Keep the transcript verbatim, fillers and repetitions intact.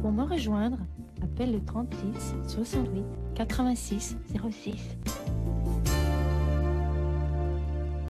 Pour me rejoindre, appelle le trente-six soixante-huit quatre-vingt-six zéro six.